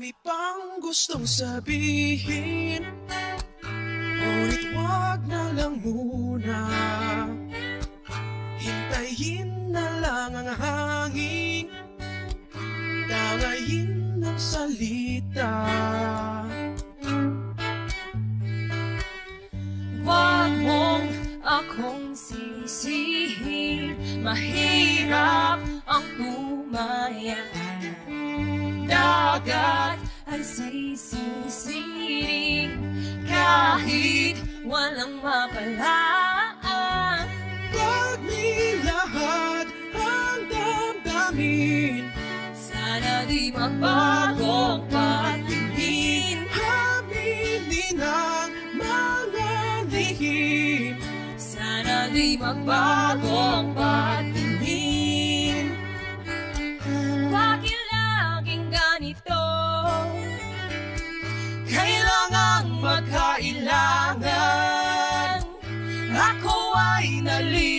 Marami pang gustong sabihin, ngunit wag na lang muna. Hintayin na lang ang hangin, tangayin ng salita. Wag mong akong sisihin, mahirap ang tumaya. Dagat ay sisisiring kahit walang mapalaan. Wag nilahad ang damdamin, Sana di magbagong patingin. aminin ang mga lihim. Sana di magbagong patingin. Bakit laging ganito? Kailangang magkailangan. Ako ay nalilito